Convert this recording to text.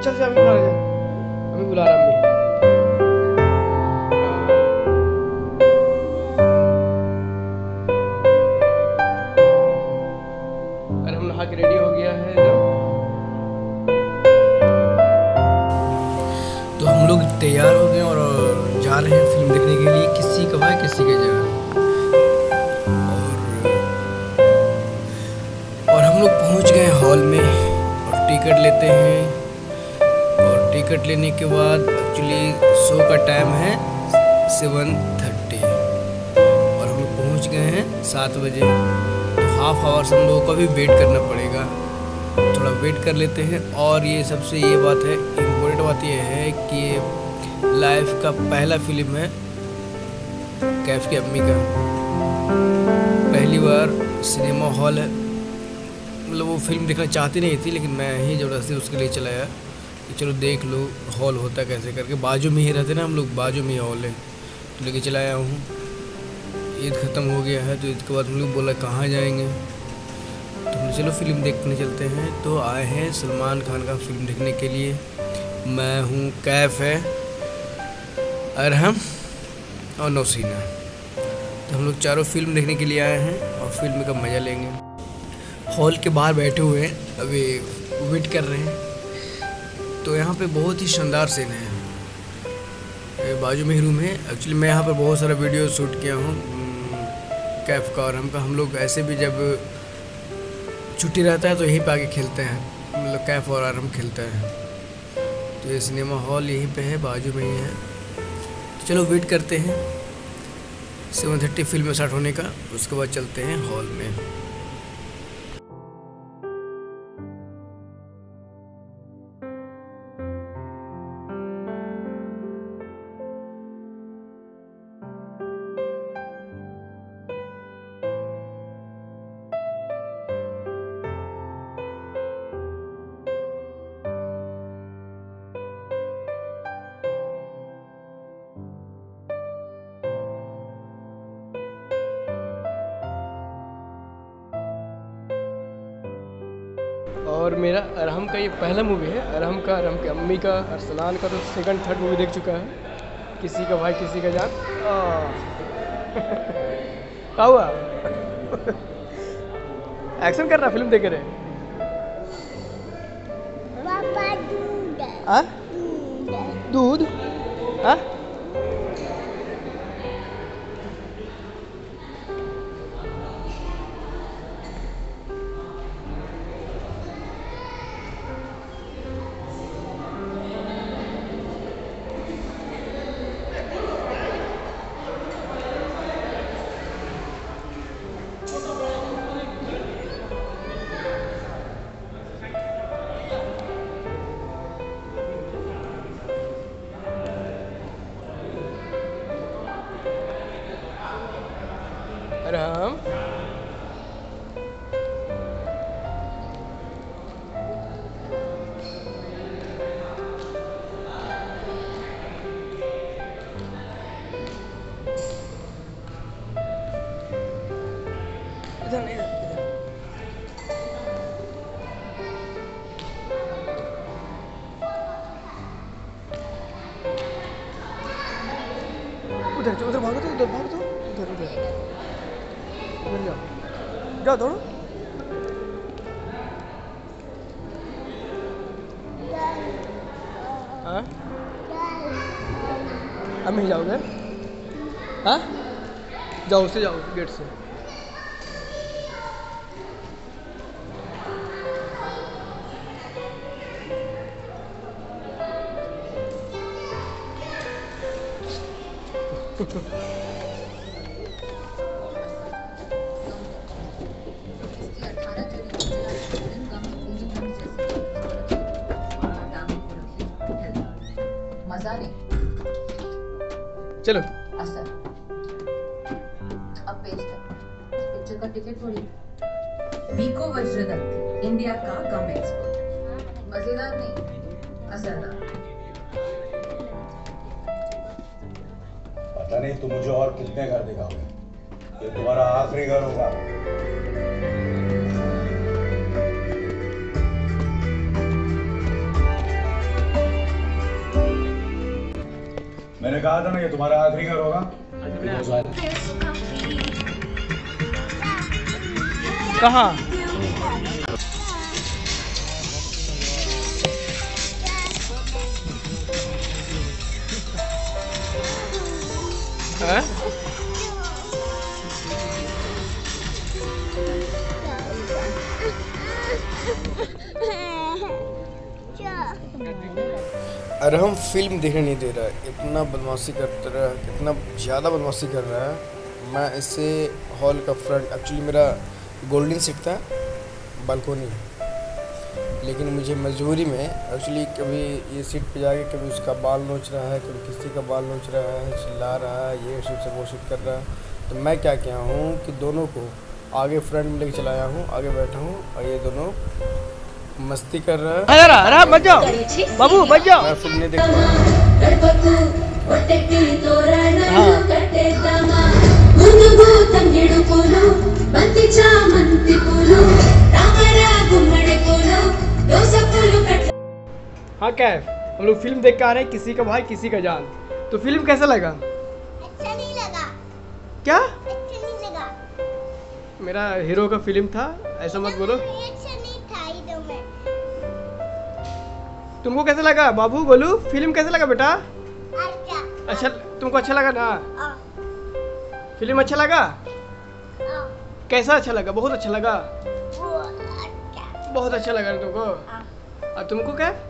चल से अभी बुला रहा है, अभी बुला रहा अम्मी। अरे हम नहा के रेडी हो गया है एकदम। तो हम लोग तैयार हो गए और जा रहे हैं फिल्म देखने के लिए, किसी का भाई किसी के जगह। और हम लोग पहुंच गए हॉल में और टिकट लेते हैं। और टिकट लेने के बाद एक्चुअली शो का टाइम है 7:30 और हम लोग पहुंच गए हैं 7 बजे। तो हाफ आवर्स हम लोगों को भी वेट करना पड़ेगा, थोड़ा वेट कर लेते हैं। और ये सबसे ये बात है, इम्पोर्टेंट बात ये है कि ये लाइफ का पहला फिल्म है कैफ की अम्मी का, पहली बार सिनेमा हॉल है। मतलब वो फिल्म देखना चाहती नहीं थी, लेकिन मैं ही ज़बरदस्ती उसके लिए चलाया कि चलो देख लो हॉल होता कैसे करके। बाजू में ही रहते ना हम लोग, बाजू में ही हॉल है, तो लेके चलाया हूँ। ईद ख़त्म हो गया है, तो ईद के बाद हम लोग बोला कहाँ जाएंगे, तो हम चलो फिल्म देखने चलते हैं। तो आए हैं सलमान खान का फिल्म देखने के लिए। मैं हूँ, कैफ है, अरहम और नौसीना। तो हम लोग चारों फिल्म देखने के लिए आए हैं और फिल्म का मज़ा लेंगे। हॉल के बाहर बैठे हुए हैं, अभी वेट कर रहे हैं। तो यहाँ पे बहुत ही शानदार सीन है, बाजू में ही रूम है। एक्चुअली मैं यहाँ पर बहुत सारा वीडियो शूट किया हूँ कैफ का और हमका। हम लोग ऐसे भी जब छुट्टी रहता है तो यहीं पे आके खेलते हैं, मतलब कैफ और आराम खेलते हैं। तो ये सिनेमा हॉल यहीं पे है, बाजू में ही है। तो चलो वेट करते हैं 7:30 फिल्म स्टार्ट होने का, उसके बाद चलते हैं हॉल में। और मेरा अरहम का ये पहला मूवी है, अरहम का, अरहम की अम्मी का। अरसलान का तो सेकंड थर्ड मूवी देख चुका है, किसी का भाई किसी का जान। क्या हुआ? एक्शन कर रहा, फिल्म देख रहे? पापा दूध। हाँ? दूध? हाँ? अरहम, इधर नहीं, इधर। उधर उधर भागो, तो उधर भागो, तो उधर उधर उधर जाओ, जाओ दौड़ो। हाँ? अब नहीं जाओगे? हाँ? जाओ, उससे जाओ, गेट से। मजा नहीं। चलो असर अब पेज कर, पिक्चर का टिकट थोड़ी। वीको वज्रदत्त, इंडिया का कम एक्सपर्ट। मजेदार नहीं, असरदार। पता नहीं तुम मुझे और कितने घर दिखाओगे, ये तुम्हारा आखिरी घर होगा। मैंने कहा था ना ये तुम्हारा आखिरी घर होगा। कहाँ? हैं? अरे हम फिल्म देखने नहीं दे रहा है, इतना बदमाशी करता रहा, इतना ज़्यादा बदमाशी कर रहा है। मैं इससे हॉल का फ्रंट, एक्चुअली मेरा गोल्डन सीट था, बालकोनी, लेकिन मुझे मजबूरी में एक्चुअली कभी ये सीट पे जाके कभी उसका बाल नोच रहा है, कभी किसी का बाल नोच रहा है, चिल्ला रहा है, ये शूट से वो शूट कर रहा है। तो मैं क्या किया हूँ कि दोनों को आगे फ्रंट में लेके चलाया हूँ, आगे बैठा हूँ और ये दोनों मस्ती कर रहा है। अरे बच जाओ बाबू, बच जाओ। मैं फिल्म नहीं देख हाँ क्या है, हम लोग फिल्म देख के आ रहे हैं, किसी का भाई किसी का जान। तो फिल्म कैसा लगा? अच्छा नहीं लगा। क्या? अच्छा नहीं लगा। मेरा हीरो का फिल्म था, ऐसा मत बोलो। अच्छा नहीं था ही दो मैं। तुमको कैसा लगा बाबू? बोलू फिल्म कैसा लगा बेटा? अच्छा। अच्छा तुमको अच्छा लगा ना? फिल्म अच्छा लगा? कैसा अच्छा लगा? बहुत अच्छा लगा। बहुत अच्छा लगा तुमको? और तुमको क्या?